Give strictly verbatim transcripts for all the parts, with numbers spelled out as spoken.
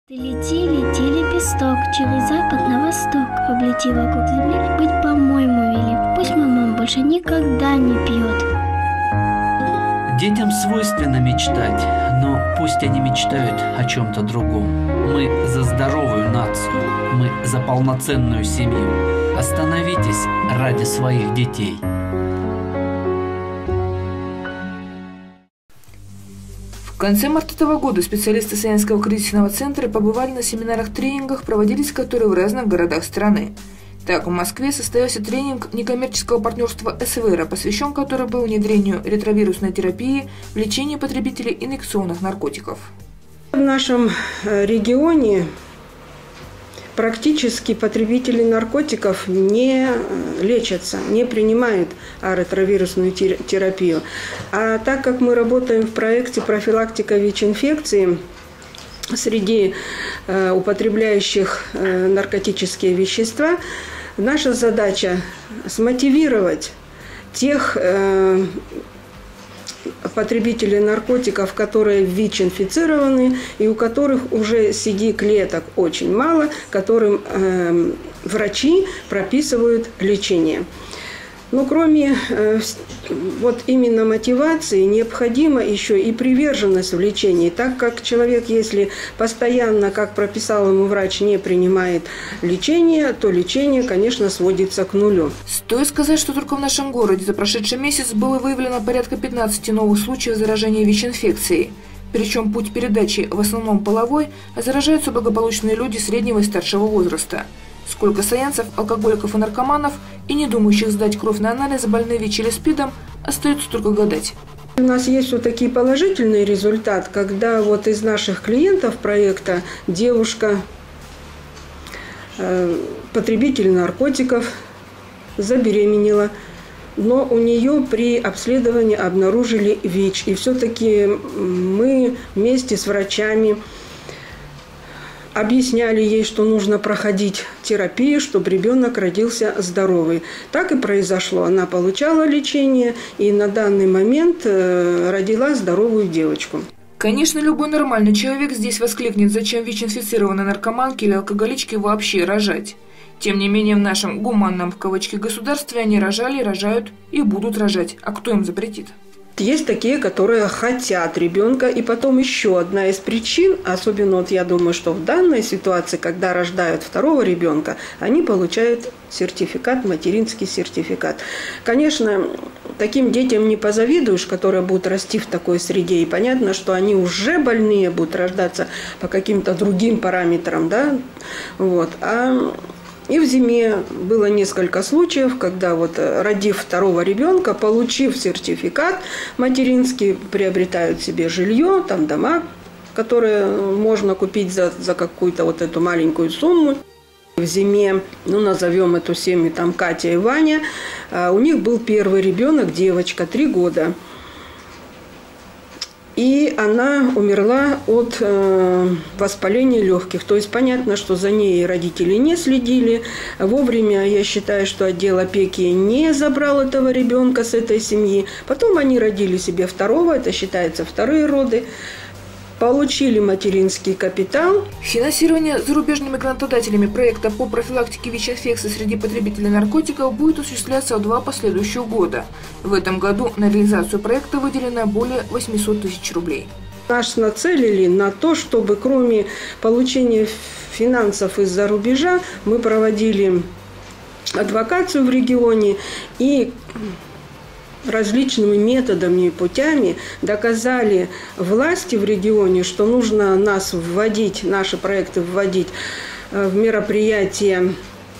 Ты лети, лети, лепесток, через запад на восток, облети вокруг земли, быть, по-моему, вели. Пусть мама больше никогда не пьет. Детям свойственно мечтать, но пусть они мечтают о чем-то другом. Мы за здоровую нацию, мы за полноценную семью. Остановитесь ради своих детей. В конце марта этого года специалисты Саянского кризисного центра побывали на семинарах-тренингах, проводились которые в разных городах страны. Так, в Москве состоялся тренинг некоммерческого партнерства СВР, посвящен который был внедрению ретровирусной терапии в лечении потребителей инъекционных наркотиков. В нашем регионе практически потребители наркотиков не лечатся, не принимают ретровирусную терапию. А так как мы работаем в проекте профилактика ВИЧ-инфекции среди э, употребляющих э, наркотические вещества, наша задача смотивировать тех э, потребителей наркотиков, которые ВИЧ-инфицированы и у которых уже си ди-клеток очень мало, которым э, врачи прописывают лечение. Но кроме э, вот именно мотивации, необходима еще и приверженность в лечении, так как человек, если постоянно, как прописал ему врач, не принимает лечение, то лечение, конечно, сводится к нулю. Стоит сказать, что только в нашем городе за прошедший месяц было выявлено порядка пятнадцати новых случаев заражения ВИЧ-инфекцией. Причем путь передачи в основном половой, а заражаются благополучные люди среднего и старшего возраста. Сколько саянцев, алкоголиков и наркоманов, и не думающих сдать кровь на анализ, больные ВИЧ или СПИДом, остается только гадать. У нас есть вот такие положительный результат, когда вот из наших клиентов проекта девушка, э, потребитель наркотиков, забеременела, но у нее при обследовании обнаружили ВИЧ. И все-таки мы вместе с врачами объясняли ей, что нужно проходить терапию, чтобы ребенок родился здоровый. Так и произошло. Она получала лечение и на данный момент родила здоровую девочку. Конечно, любой нормальный человек здесь воскликнет, зачем ВИЧ-инфицированной наркоманке или алкоголичке вообще рожать. Тем не менее, в нашем «гуманном» в кавычки государстве они рожали, рожают и будут рожать. А кто им запретит? Есть такие, которые хотят ребенка, и потом еще одна из причин, особенно вот я думаю, что в данной ситуации, когда рождают второго ребенка, они получают сертификат, материнский сертификат. Конечно, таким детям не позавидуешь, которые будут расти в такой среде, и понятно, что они уже больные будут рождаться по каким-то другим параметрам, да, вот, а... И в зиме было несколько случаев, когда вот родив второго ребенка, получив сертификат материнский, приобретают себе жилье, там дома, которые можно купить за, за какую-то вот эту маленькую сумму. В зиме, ну назовем эту семью там Катя и Ваня, у них был первый ребенок, девочка, три года. И она умерла от э, воспаления легких. То есть понятно, что за ней родители не следили. Вовремя, я считаю, что отдел опеки не забрал этого ребенка с этой семьи. Потом они родили себе второго, это считается вторые роды. Получили материнский капитал. Финансирование зарубежными грантодателями проекта по профилактике ВИЧ-инфекции среди потребителей наркотиков будет осуществляться в два последующих года. В этом году на реализацию проекта выделено более восьмисот тысяч рублей. Нас нацелили на то, чтобы кроме получения финансов из-за рубежа мы проводили адвокацию в регионе и различными методами и путями доказали власти в регионе, что нужно нас вводить, наши проекты вводить в мероприятия,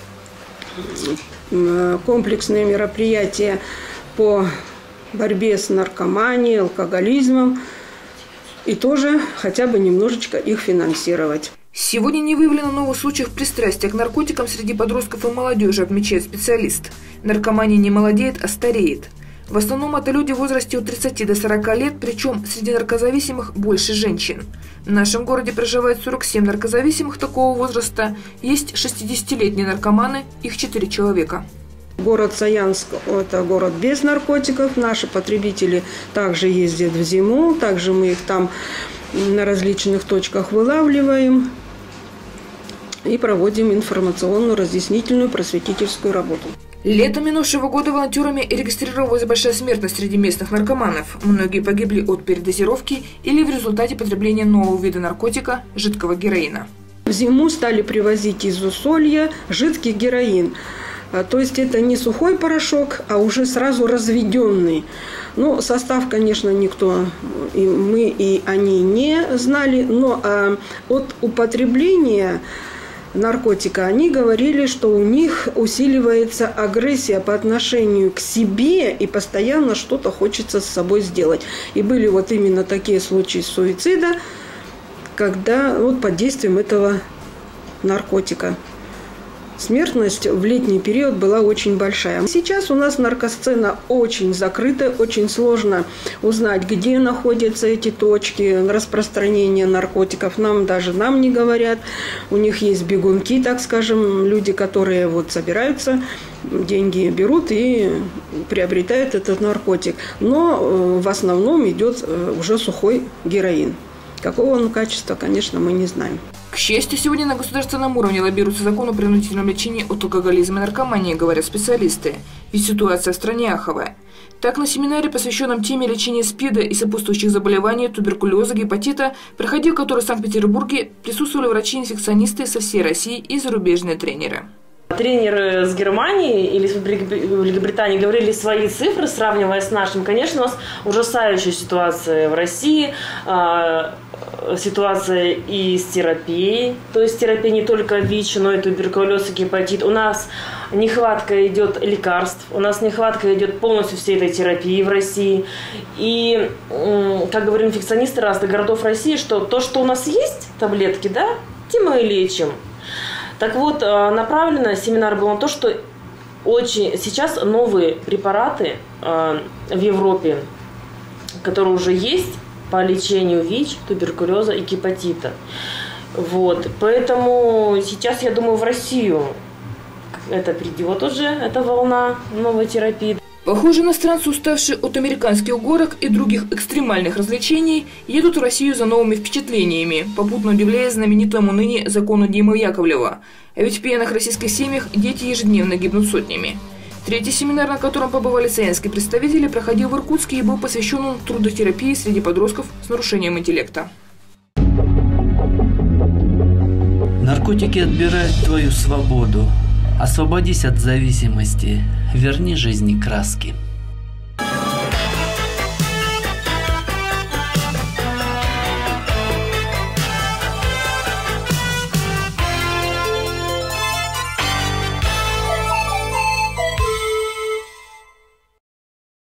комплексные мероприятия по борьбе с наркоманией, алкоголизмом, и тоже хотя бы немножечко их финансировать. Сегодня не выявлено новых случаев пристрастия к наркотикам среди подростков и молодежи, отмечает специалист. Наркомания не молодеет, а стареет. В основном это люди в возрасте от тридцати до сорока лет, причем среди наркозависимых больше женщин. В нашем городе проживает сорок семь наркозависимых такого возраста, есть шестидесятилетние наркоманы, их четыре человека. Город Саянск – это город без наркотиков, наши потребители также ездят в зиму, также мы их там на различных точках вылавливаем. и проводим информационную, разъяснительную, просветительскую работу. Летом минувшего года волонтерами регистрировалась большая смертность среди местных наркоманов. Многие погибли от передозировки или в результате потребления нового вида наркотика – жидкого героина. В зиму стали привозить из Усолья жидкий героин. То есть это не сухой порошок, а уже сразу разведенный. Ну, состав, конечно, никто, и мы и они не знали, но а, от употребления наркотика они говорили, что у них усиливается агрессия по отношению к себе и постоянно что-то хочется с собой сделать. И были вот именно такие случаи суицида, когда вот под действием этого наркотика. Смертность в летний период была очень большая. Сейчас у нас наркосцена очень закрытая, очень сложно узнать, где находятся эти точки распространения наркотиков. Нам даже нам не говорят. У них есть бегунки, так скажем, люди, которые вот собираются, деньги берут и приобретают этот наркотик. Но в основном идет уже сухой героин. Какого он качества, конечно, мы не знаем. К счастью, сегодня на государственном уровне лоббируется закон о принудительном лечении от алкоголизма и наркомании, говорят специалисты. Ведь ситуация в стране аховая. Так, на семинаре, посвященном теме лечения СПИДа и сопутствующих заболеваний, туберкулеза, гепатита, проходил который в Санкт-Петербурге, присутствовали врачи-инфекционисты со всей России и зарубежные тренеры. Тренеры с Германии или с Великобритании говорили свои цифры, сравнивая с нашими. Конечно, у нас ужасающая ситуация в России, ситуация и с терапией. То есть терапия не только ВИЧ, но и туберкулез, и гепатит. У нас нехватка идет лекарств, у нас нехватка идет полностью всей этой терапии в России. И, как говорят инфекционисты разных городов России, что то, что у нас есть, таблетки, да, тем мы и лечим. Так вот, направлено семинар был на то, что очень сейчас новые препараты в Европе, которые уже есть по лечению ВИЧ, туберкулеза и гепатита. Вот. Поэтому сейчас, я думаю, в Россию это придет уже, эта волна новой терапии. Похоже, иностранцы, уставшие от американских горок и других экстремальных развлечений, едут в Россию за новыми впечатлениями, попутно удивляясь знаменитому ныне закону Димы Яковлева. А ведь в пьяных российских семьях дети ежедневно гибнут сотнями. Третий семинар, на котором побывали саянские представители, проходил в Иркутске и был посвящен трудотерапии среди подростков с нарушением интеллекта. Наркотики отбирают твою свободу. Освободись от зависимости, верни жизни краски.